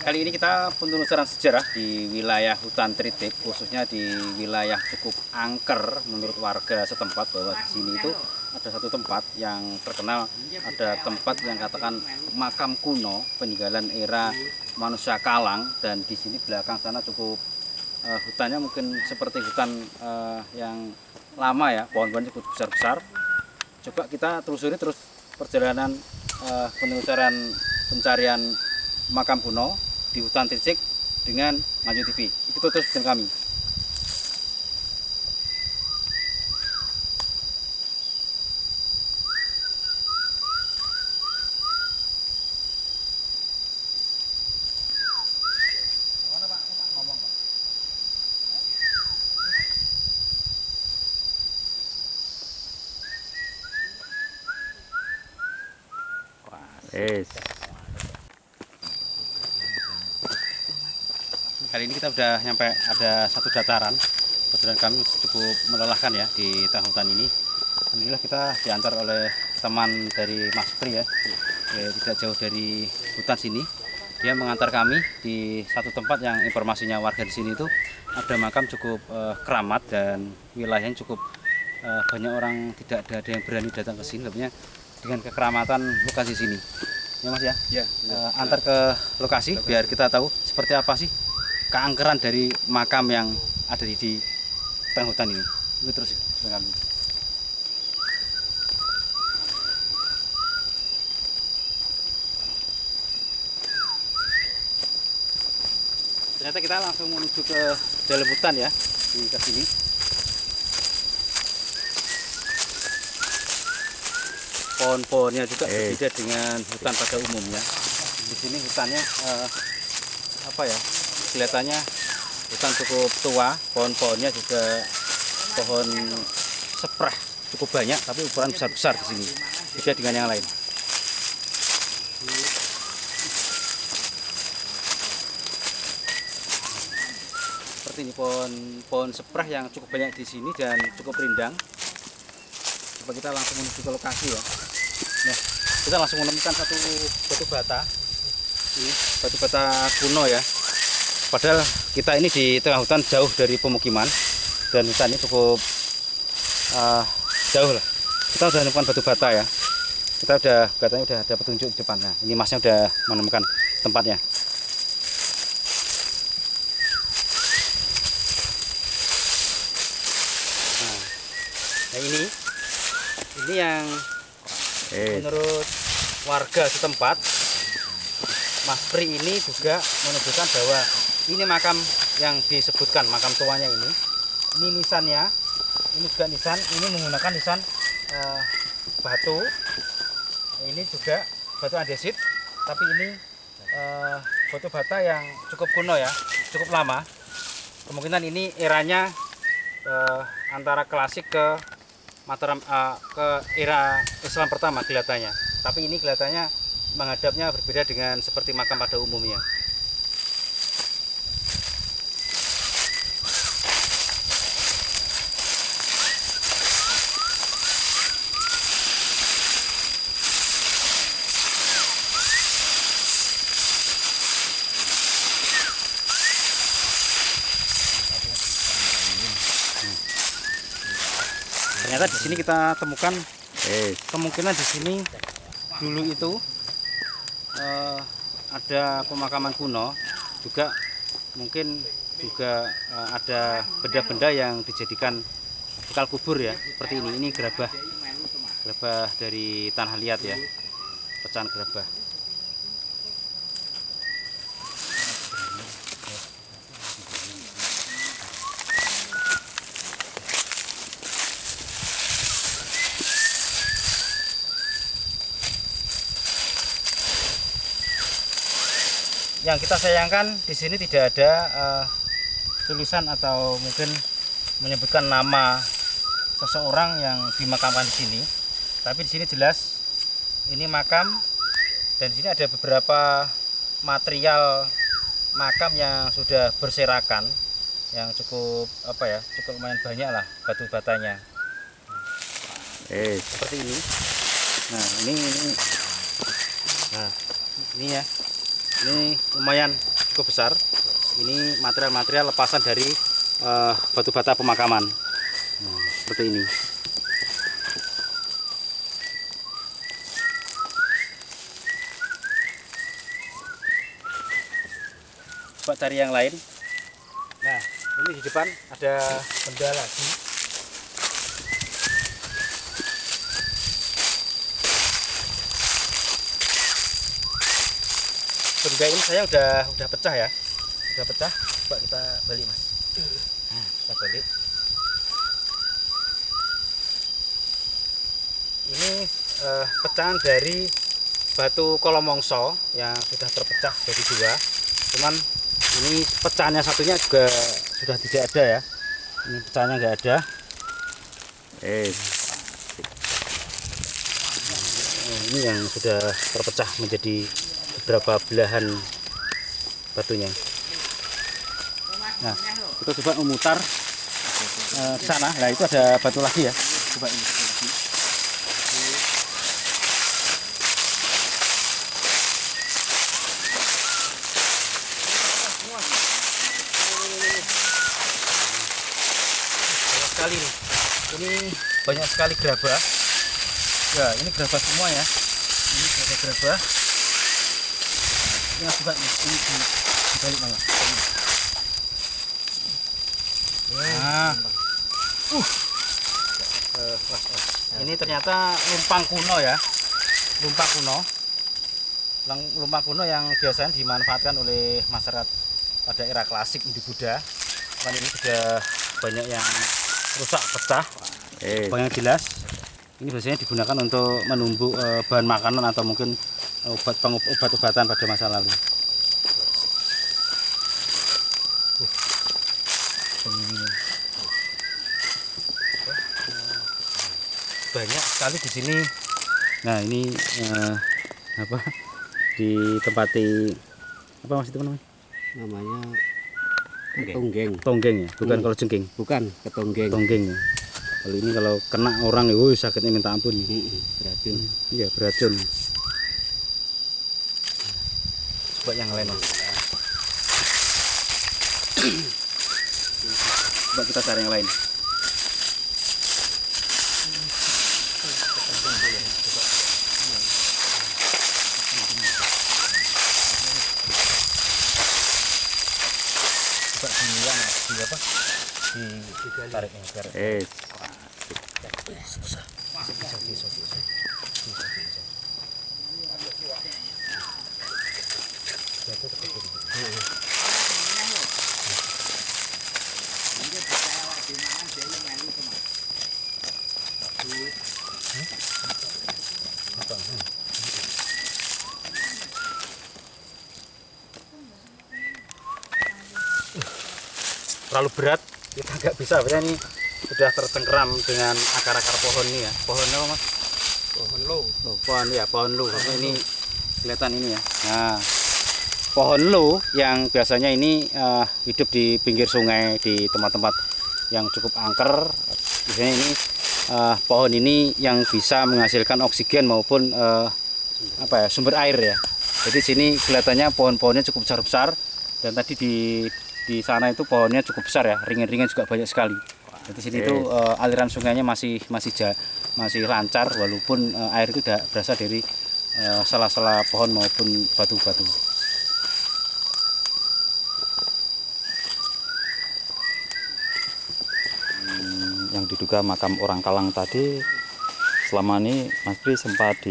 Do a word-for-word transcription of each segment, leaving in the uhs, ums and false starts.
Kali ini kita penelusuran sejarah di wilayah hutan Tritik, khususnya di wilayah cukup angker menurut warga setempat, bahwa di sini itu ada satu tempat yang terkenal, ada tempat yang katakan makam kuno peninggalan era manusia Kalang, dan di sini belakang sana cukup uh, hutannya mungkin seperti hutan uh, yang lama ya, pohon-pohonnya cukup besar-besar. Coba kita telusuri terus perjalanan uh, penelusuran pencarian makam kuno di hutan Tritik dengan Maju T V. Ikuti terus dengan kami. Yes. Kali ini kita sudah nyampe ada satu dataran. Perjalanan kami cukup melelahkan ya di tengah hutan ini. Alhamdulillah kita diantar oleh teman dari Mas Pri ya, ya tidak jauh dari hutan sini. Dia mengantar kami di satu tempat yang informasinya warga di sini itu ada makam cukup eh, keramat, dan wilayahnya cukup eh, banyak orang tidak ada, ada yang berani datang ke sini, lebihnya dengan kekeramatan lokasi sini. Ya Mas ya. Ya. Eh, antar ke lokasi, lokasi biar kita tahu seperti apa sih keangkeran dari makam yang ada di, di tengah hutan ini. Itu terus dengan kami. Ternyata kita langsung menuju ke dalam hutan ya, di ke sini. Pohon-pohonnya juga eh. berbeda dengan hutan pada umumnya. Di sini hutannya eh, apa ya? Kelihatannya hutan cukup tua, pohon-pohonnya juga pohon seprah cukup banyak, tapi ukuran besar-besar di sini, beda dengan yang lain. Seperti ini pohon pohon seprah yang cukup banyak di sini dan cukup rindang. Coba kita langsung menuju ke lokasi ya. Nah, kita langsung menemukan satu batu bata. Ini batu bata kuno ya. Padahal kita ini di tengah hutan jauh dari pemukiman, dan hutan ini cukup uh, jauh lah. Kita sudah menemukan batu bata ya. Kita udah katanya udah ada petunjuk di depan. Nah, ini Masnya udah menemukan tempatnya. Nah, nah ini ini yang eh. menurut warga setempat, Mas Pri ini juga menunjukkan bahwa ini makam yang disebutkan makam tuanya ini. Ini nisannya, ini juga nisan. Ini menggunakan nisan uh, batu. Ini juga batu andesit, tapi ini uh, batu bata yang cukup kuno ya, cukup lama. Kemungkinan ini eranya uh, antara klasik ke Mataram, uh, ke era Islam pertama kelihatannya. Tapi ini kelihatannya menghadapnya berbeda dengan seperti makam pada umumnya. Ternyata di sini kita temukan eh, kemungkinan di sini dulu itu eh, ada pemakaman kuno, juga mungkin juga eh, ada benda-benda yang dijadikan bekal kubur ya, seperti ini. Ini gerabah, gerabah dari tanah liat ya, pecahan gerabah. Yang kita sayangkan di sini tidak ada uh, tulisan atau mungkin menyebutkan nama seseorang yang dimakamkan di sini. Tapi di sini jelas ini makam, dan di sini ada beberapa material makam yang sudah berserakan, yang cukup apa ya, cukup lumayan banyak lah batu batanya. Eh, seperti ini. Nah ini, ini, nah ini ya. Ini lumayan cukup besar. Ini material-material lepasan dari uh, batu bata pemakaman. Nah, seperti ini. Coba cari yang lain. Nah, ini di depan ada benda lagi. Benda ini saya udah udah pecah ya, udah pecah. Coba kita balik mas. Nah, kita balik. Ini eh, pecahan dari batu kolomongso yang sudah terpecah jadi dua. Cuman ini pecahannya satunya juga sudah tidak ada ya. Ini pecahannya nggak ada. Eh, Ini yang sudah terpecah menjadi beberapa belahan batunya. Nah, kita coba memutar uh, ke sana. Nah, itu ada batu lagi ya. Coba ini. Banyak sekali nih. Ini banyak sekali gerabah. Ya, ini gerabah semua ya. Ini gerabah-gerabah. Nah, coba ini, ini di, dibalik malah. Nah, uh, uh, wah, wah. Ini ternyata lumpang kuno ya, lumpang kuno, lumpang kuno yang biasanya dimanfaatkan oleh masyarakat pada era klasik di Buddha. Kan ini sudah banyak yang rusak, pecah, eh, banyak jelas. Ini biasanya digunakan untuk menumbuk uh, bahan makanan atau mungkin obat obat-obatan pada masa lalu. Uh, banyak sekali di sini. Nah ini uh, apa? Ditempati apa mas itu namanya? Namanya ketonggeng. Tonggeng ya, bukan Hmm. kalau jengking. Bukan ketonggeng. Tonggeng ya. Kalau ini kalau kena orang, oh sakitnya minta ampun. Hmm, beracun. Iya beracun. Coba yang lain mas. Coba kita cari yang lain. Coba di yang di apa? Di tarik ini biar eh, susah. Bisa, bisa, bisa. Bisa, bisa. Jatuh terkejut. Terlalu berat, kita nggak bisa. Berarti ini sudah tercengkeram dengan akar-akar pohon ini ya. Pohon apa mas? Pohon lo. Oh, pohon ya, pohon lu. Ini kelihatan ini ya. Nah, pohon lu yang biasanya ini uh, hidup di pinggir sungai, di tempat-tempat yang cukup angker. Biasanya ini uh, pohon ini yang bisa menghasilkan oksigen maupun uh, apa ya, sumber air ya. Jadi sini kelihatannya pohon-pohonnya cukup besar-besar, dan tadi di di sana itu pohonnya cukup besar ya, ringin-ringin juga banyak sekali. Jadi sini itu uh, aliran sungainya masih masih ja, masih lancar, walaupun uh, air itu tidak berasal dari uh, sela-sela pohon maupun batu-batu. hmm, yang diduga makam orang Kalang tadi, selama ini Mas Pri sempat di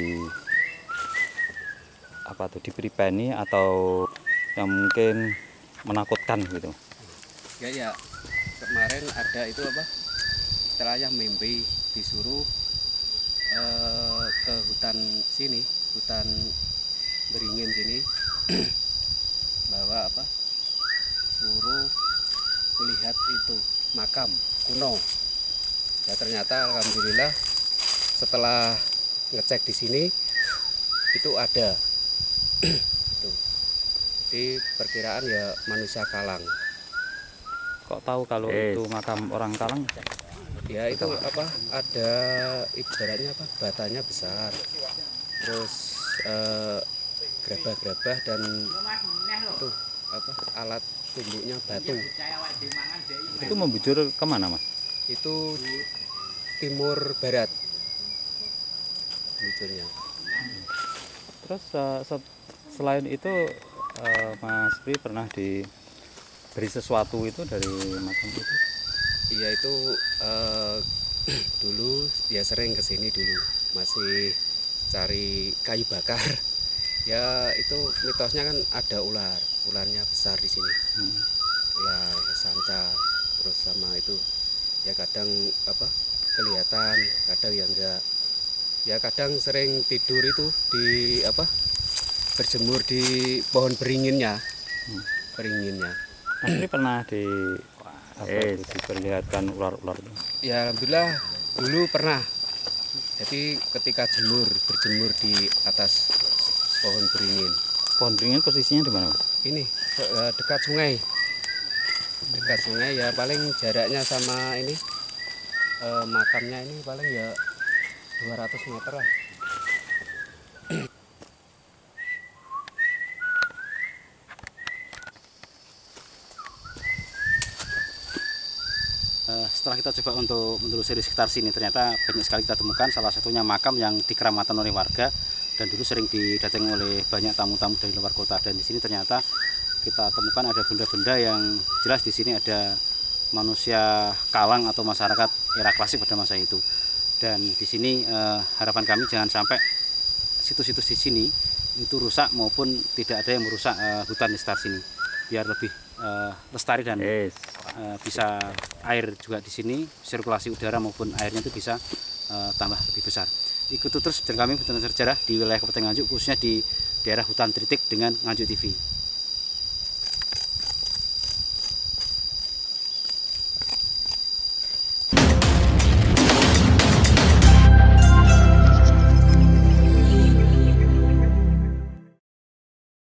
apa tuh diberi peni atau yang mungkin menakutkan gitu. Ya ya. Kemarin ada itu apa? Istilahnya mimpi disuruh eh, ke hutan sini, hutan Beringin sini, bahwa apa? Suruh melihat itu makam kuno. Ya ternyata alhamdulillah setelah ngecek di sini itu ada. Itu. Jadi perkiraan ya manusia Kalang. Kok tahu kalau Eh. itu makam orang Kalang? Ya itu apa? Ada ibaratnya apa? Batanya besar. Terus eh, gerabah-gerabah dan itu apa alat tumbuknya batu. Itu membujur kemana Mas? Itu timur barat bujurnya. Terus uh, se- selain itu uh, Mas Pri pernah diberi sesuatu itu dari makam itu? Iya itu eh, dulu ya sering kesini dulu masih cari kayu bakar. Ya itu mitosnya kan ada ular, ularnya besar di sini. Hmm. Ular sanca, terus sama itu ya kadang apa kelihatan, kadang ya enggak. Ya kadang sering tidur itu di apa berjemur di pohon beringinnya, Hmm. beringinnya. Mas Pri pernah di apa itu, diperlihatkan ular-ular itu? Ya alhamdulillah dulu pernah. Jadi ketika jemur berjemur di atas pohon beringin. Pohon beringin posisinya di mana Mas? Ini eh, dekat sungai. Dekat sungai ya paling jaraknya sama ini eh, makamnya ini paling ya dua ratus meter lah. Setelah kita coba untuk menelusuri sekitar sini, ternyata banyak sekali kita temukan, salah satunya makam yang dikeramatan oleh warga dan dulu sering didatangi oleh banyak tamu-tamu dari luar kota. Dan di sini ternyata kita temukan ada benda-benda yang jelas di sini ada manusia kalang atau masyarakat era klasik pada masa itu. Dan di sini eh, harapan kami jangan sampai situs-situs di sini itu rusak maupun tidak ada yang merusak eh, hutan di sekitar sini, biar lebih eh, lestari dan Yes. Uh, bisa air juga di sini, sirkulasi udara maupun airnya itu bisa uh, tambah lebih besar. Ikuti terus channel kami Hutan Sejarah di wilayah Kabupaten Nganjuk, khususnya di daerah hutan tritik dengan Nganjuk T V.